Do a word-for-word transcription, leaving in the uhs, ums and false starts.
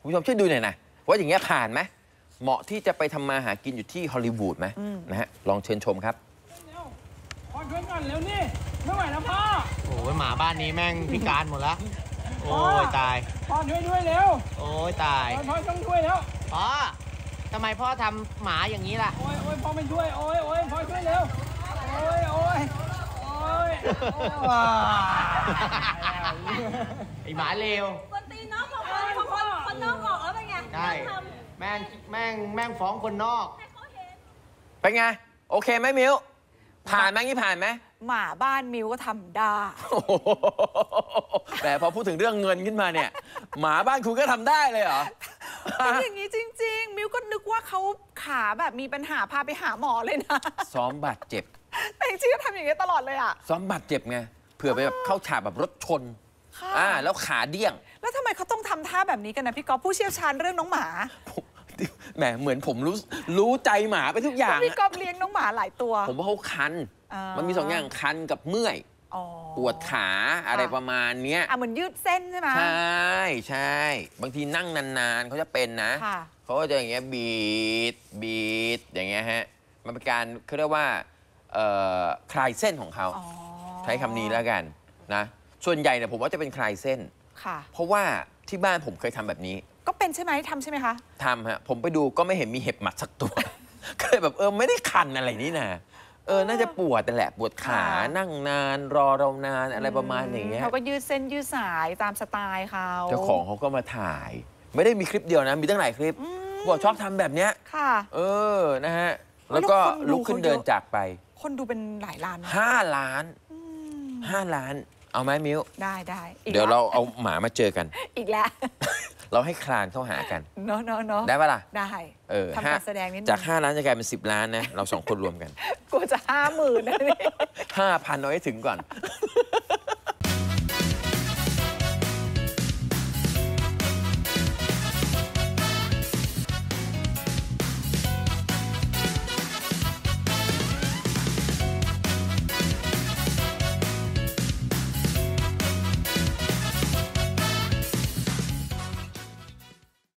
คุณผู้ชมช่วยดูหน่อยนะว่าอย่างเงี้ยผ่านไหมเหมาะที่จะไปทำมาหากินอยู่ที่ฮอลลีวูดไหมนะฮะลองเชิญชมครับพ่อช่วยก่อนเร็วนี่ไม่ไหวแล้วพ่อโอ้ยหมาบ้านนี้แม่งพิการหมดแล้วโอ้ยตายพ่อช่วยด้วยเร็วโอ้ยตายพ่อต้องช่วยแล้วพ่อทำไมพ่อทำหมาอย่างนี้ล่ะโอ้ยโอ้ยพ่อไม่ช่วยโอ้ยโอ้ยพ่อช่วยเร็วโอ้ยโอ้ยโอ้ยไอหมาเลวคนตีน้องของคนคนคนนอกออกแล้วเป็นไงใช่แม่งแม่งแม่งฟ้องคนนอกเป็นไงโอเคไหมมิวผ่านไหมงี้ผ่านไหมหมาบ้านมิวก็ทำได้แต่พอพูดถึงเรื่องเงินขึ้นมาเนี่ยหมาบ้านคุณก็ทำได้เลยเหรอเป็นอย่างนี้จริงๆมิวก็นึกว่าเขาขาแบบมีปัญหาพาไปหาหมอเลยนะซ้อมบาดเจ็บแต่จริงๆก็ทำอย่างนี้ตลอดเลยอ่ะซ้อมบาดเจ็บไงเผื่อไปแบบเข้าฉากแบบรถชนอ่าแล้วขาเดี้ยงแล้วทำไมเขาต้องทำท่าแบบนี้กันนะพี่ก๊อฟผู้เชี่ยวชาญเรื่องน้องหมาแหมเหมือนผมรู้รู้ใจหมาไปทุกอย่างพี่ก๊อฟเลี้ยงน้องหมาหลายตัวผมว่าเขาคันมันมีสองอย่างคันกับเมื่อยปวดขาอะไรประมาณนี้อ่ะเหมือนยืดเส้นใช่ไหมใช่ใช่บางทีนั่งนานๆเขาจะเป็นนะเขาก็จะอย่างเงี้ยบีดบีดอย่างเงี้ยฮะมันเป็นการเขาเรียกว่าคลายเส้นของเขาใช้คำนี้แล้วกันนะส่วนใหญ่เนี่ยผมว่าจะเป็นคลายเส้นเพราะว่าที่บ้านผมเคยทำแบบนี้ก็เป็นใช่ไหมทำใช่ไหมคะทำฮะผมไปดูก็ไม่เห็นมีเห็บหมัดสักตัวก็เลยแบบเออไม่ได้คันอะไรนี่นะเออน่าจะปวดแต่แหละปวดขานั่งนานรอเรานานอะไรประมาณอย่างเงี้ยเขาก็ยืดเส้นยืดสายตามสไตล์เขาเจ้าของเขาก็มาถ่ายไม่ได้มีคลิปเดียวนะมีตั้งหลายคลิปบอกชอบทำแบบเนี้ยค่ะเออนะฮะแล้วก็ลุกขึ้นเดินจากไปคนดูเป็นหลายล้านห้าล้านห้าล้านเอาไหมมิวได้ได้เดี๋ยวเราเอาหมามาเจอกันอีกแล้วเราให้คลานเข้าหากันเนาะเนาะเนาะได้ปะล่ะได้เออทำการแสดงนิดนึงจากห้าล้านจะกลายเป็นสิบล้านนะเราสองคนรวมกันกูจะห้าหมื่นนะนี่ห้าพันเอาให้ถึงก่อน